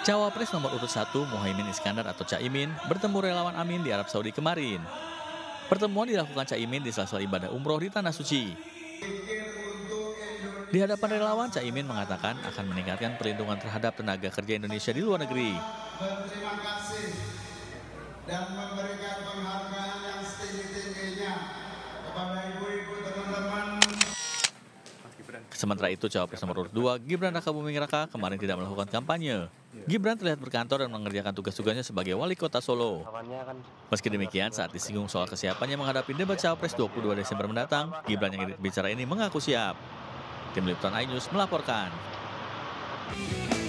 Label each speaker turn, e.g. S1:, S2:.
S1: Cawapres nomor urut 1 Muhaimin Iskandar atau Caimin bertemu relawan Amin di Arab Saudi kemarin. Pertemuan dilakukan Caimin di sela-sela ibadah umroh di Tanah Suci. Di hadapan relawan, Caimin mengatakan akan meningkatkan perlindungan terhadap tenaga kerja Indonesia di luar negeri.
S2: Berterima kasih dan memberikan penghargaan yang setinggi-tingginya kepada ibu-ibu teman-teman.
S1: Sementara itu, Cawapres nomor urut 2 Gibran Rakabuming Raka kemarin tidak melakukan kampanye. Gibran terlihat berkantor dan mengerjakan tugas-tugasnya sebagai wali kota Solo. Meski demikian, saat disinggung soal kesiapannya menghadapi debat Cawapres 22 Desember mendatang, Gibran yang bicara ini mengaku siap. Tim Liputan iNews melaporkan.